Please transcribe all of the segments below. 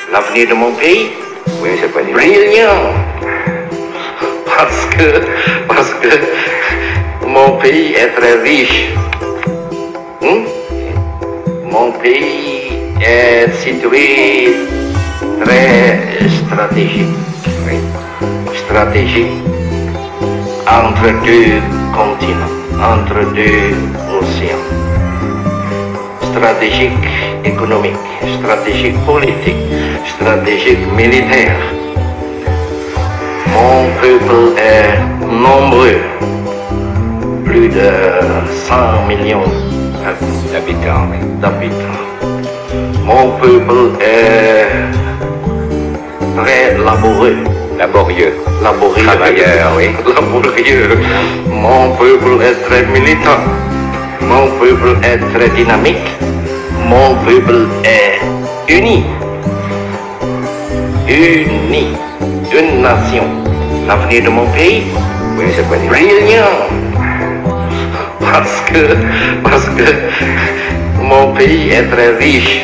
L'avenir de mon pays? Oui, Monsieur le Président. Brillant. Parce que mon pays est très riche. Mon pays est situé très stratégique. Oui. Stratégique entre deux continents, entre deux océans. Stratégique économique, stratégique politique, stratégique militaire. Mon peuple est nombreux, plus de 100 millions d'habitants. Mon peuple est très Laborieux. Travailleur, oui. Laborieux. Mon peuple est très militant. Mon peuple est très dynamique. Mon peuple est uni. Une nation. L'avenir de mon pays? Oui, Monsieur le Président. Brillant. Parce que mon pays est très riche.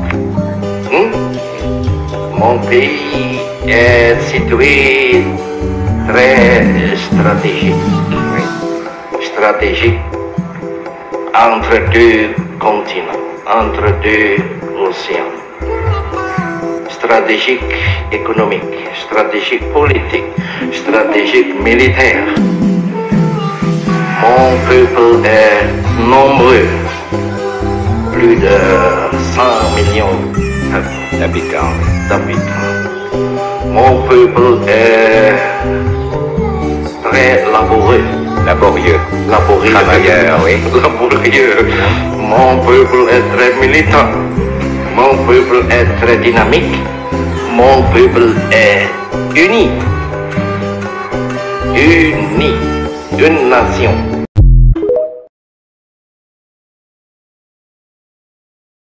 Mon pays est situé très stratégique. Oui. Stratégique entre deux continents, entre deux océans. Stratégique économique, stratégique politique, stratégique militaire. Mon peuple est nombreux, plus de 100 millions D'habitants. Mon peuple est très Laborieux. Travailleur, oui. Laborieux. Mon peuple est très militant. Mon peuple est très dynamique. Mon peuple est uni. Une nation.